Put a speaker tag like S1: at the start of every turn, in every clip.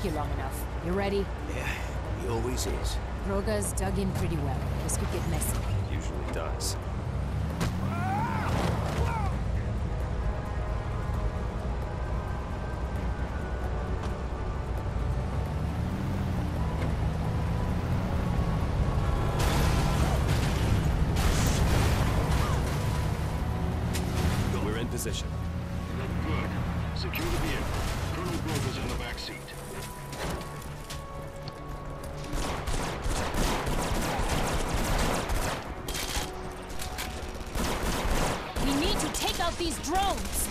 S1: you long enough. You ready?
S2: Yeah, he always is.
S1: Roga's dug in pretty well. This could get messy.
S2: Usually does.
S3: We're in position.
S4: Good. Secure the vehicle. Colonel Grover's in the back seat.
S1: We need to take out these drones!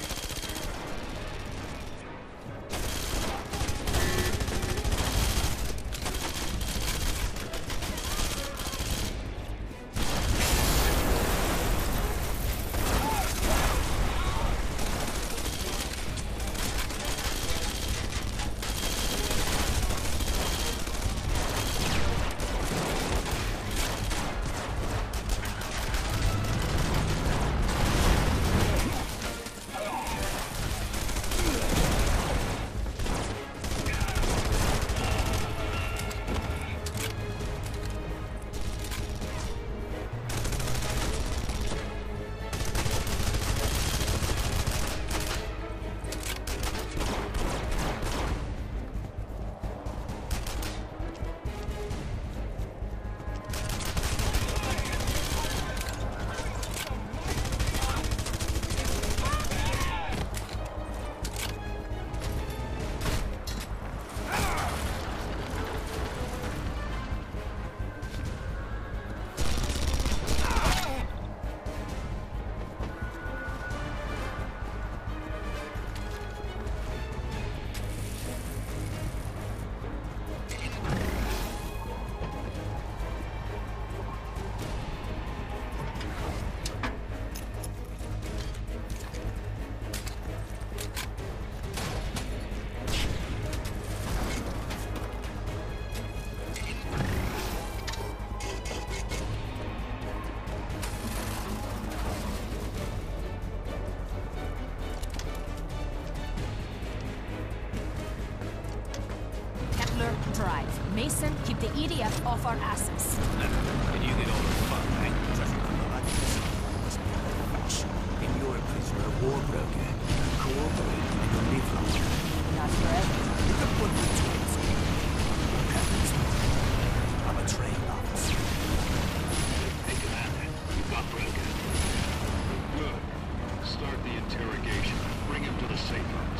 S1: Drive. Mason, keep the EDF off our asses.
S2: And you get all the fun, eh? Judging from the lack of fashion. And you're a prisoner of war, Brogan. Cooperate and you'll live longer.
S1: Not forever.
S2: You can put me to it. I'm a trained officer.
S4: Hey, Commander. You got Brogan. Good. Start the interrogation. Bring him to the safe house.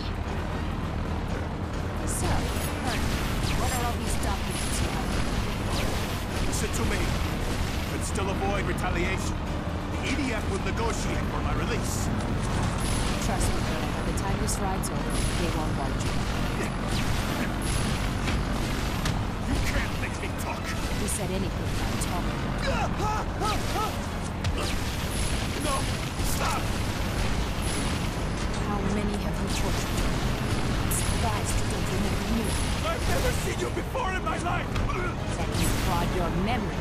S1: So, what are all these documents you have?
S5: Listen to me. But still avoid retaliation. The EDF will negotiate for my release.
S1: Trust me, by the time this ride's over, they won't want you.
S5: You can't make me talk.
S1: Who said anything about talking?
S5: No! Stop!
S1: How many have you tortured? I'm surprised you don't remember me.
S5: I've never seen you before in my life!
S1: Then you fraud your memory.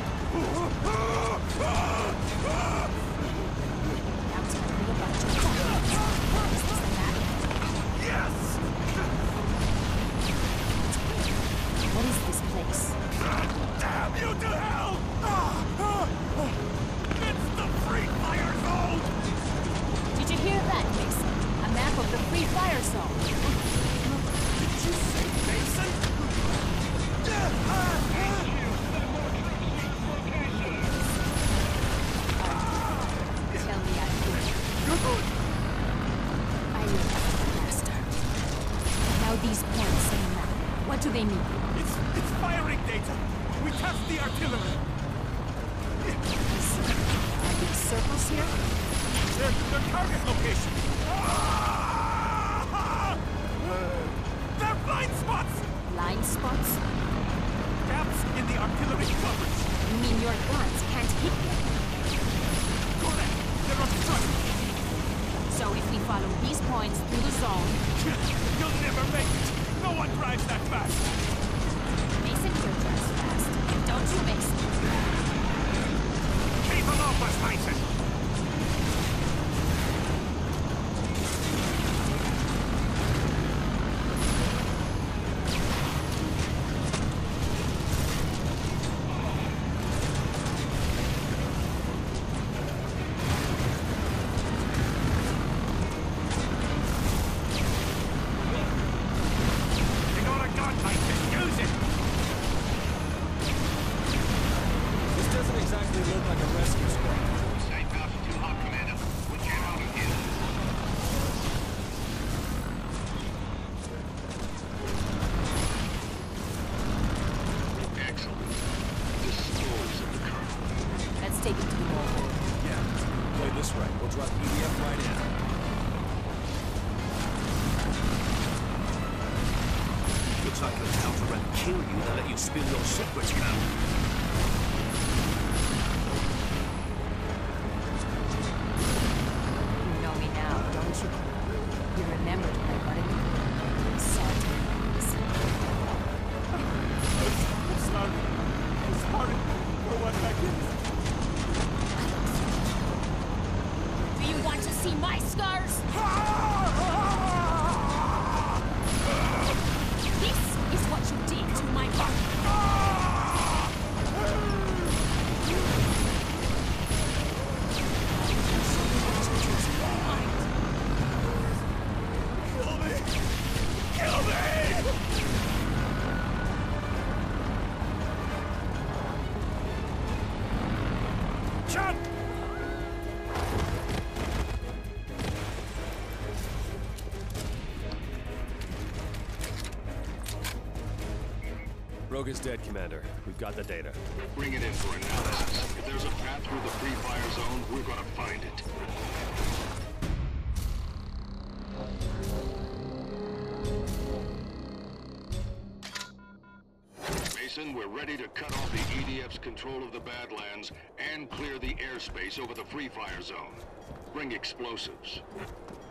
S1: Now tell me about your documents. Is this the map?
S5: Yes!
S1: What is this place?
S5: Damn you to hell! It's the Free Fire Zone!
S1: Did you hear that, Mason? A map of the Free Fire Zone.
S5: Did you say Mason?
S1: Tell me I think.
S5: You're good!
S1: I am master. Now these points in the map. What do they mean?
S5: It's firing data! We test the artillery!
S1: Are these circles here?
S5: Their target location! They're blind spots!
S1: Blind spots?
S5: Gaps in the artillery coverage!
S1: You mean your guns can't hit them?
S5: Correct! They're obstructed!
S1: So if we follow these points through the zone...
S5: You'll never make it! No one drives that fast!
S1: Mason here drives fast. Don't you, Mason?
S5: Keep them off us, Mason!
S1: taken to the wall.
S3: Yeah. Play this right. We'll drop EDF right in.
S2: Looks like they're out to run kill you to let you spill your secrets, pal.
S1: You know me now, don't you? You remembered my buddy? Sad times.
S5: I'm sorry. I'm sorry for what I did.
S1: Do you want to see my scars? This is what you did to my body.
S5: Kill me! Kill me! Shut!
S3: Rogue is dead, Commander. We've got the data.
S4: Bring it in for analysis. If there's a path through the Free Fire Zone, we're gonna find it. Mason, we're ready to cut off the EDF's control of the Badlands and clear the airspace over the Free Fire Zone. Bring explosives.